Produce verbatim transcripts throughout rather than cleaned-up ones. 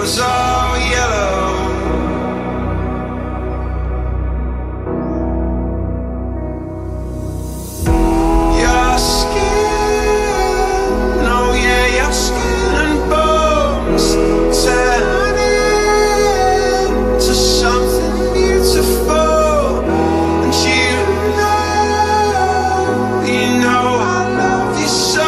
was all yellow. Your skin, oh yeah, your skin and bones turn into something beautiful. And you know, you know I love you so.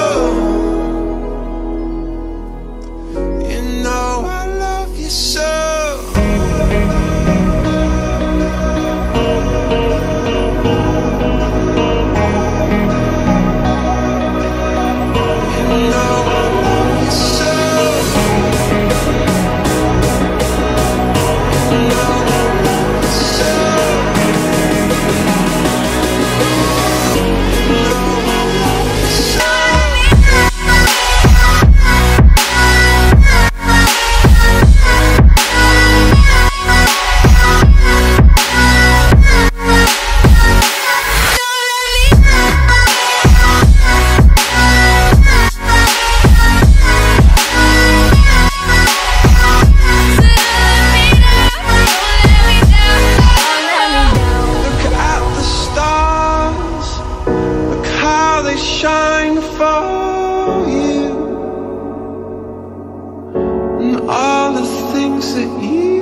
You know I love you so. Shine for you, and all the things that you